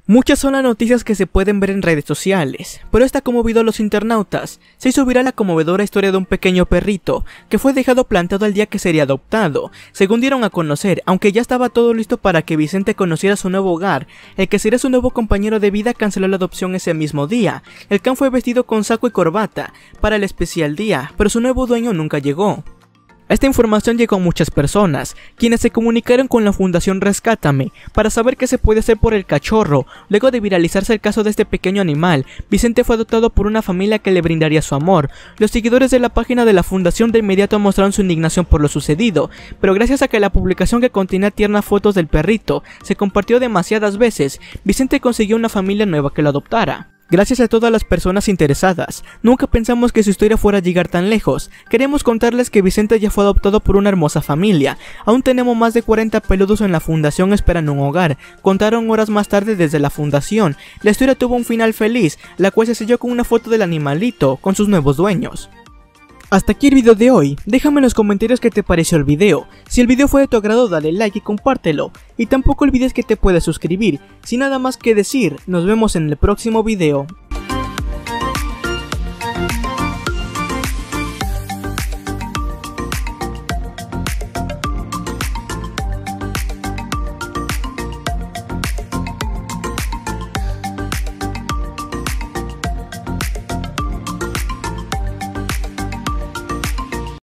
Muchas son las noticias que se pueden ver en redes sociales, pero esta ha conmovido a los internautas. Se hizo viral la conmovedora historia de un pequeño perrito que fue dejado plantado al día que sería adoptado. Según dieron a conocer, aunque ya estaba todo listo para que Vicente conociera su nuevo hogar, el que sería su nuevo compañero de vida canceló la adopción ese mismo día. El can fue vestido con saco y corbata para el especial día, pero su nuevo dueño nunca llegó. Esta información llegó a muchas personas, quienes se comunicaron con la Fundación Rescátame para saber qué se puede hacer por el cachorro. Luego de viralizarse el caso de este pequeño animal, Vicente fue adoptado por una familia que le brindaría su amor. Los seguidores de la página de la fundación de inmediato mostraron su indignación por lo sucedido, pero gracias a que la publicación que contenía tiernas fotos del perrito se compartió demasiadas veces, Vicente consiguió una familia nueva que lo adoptara. Gracias a todas las personas interesadas, nunca pensamos que su historia fuera a llegar tan lejos. Queremos contarles que Vicente ya fue adoptado por una hermosa familia. Aún tenemos más de 40 peludos en la fundación esperando un hogar, contaron horas más tarde desde la fundación. La historia tuvo un final feliz, la cual se selló con una foto del animalito con sus nuevos dueños. Hasta aquí el video de hoy, déjame en los comentarios qué te pareció el video. Si el video fue de tu agrado dale like y compártelo. Y tampoco olvides que te puedes suscribir. Sin nada más que decir, nos vemos en el próximo video.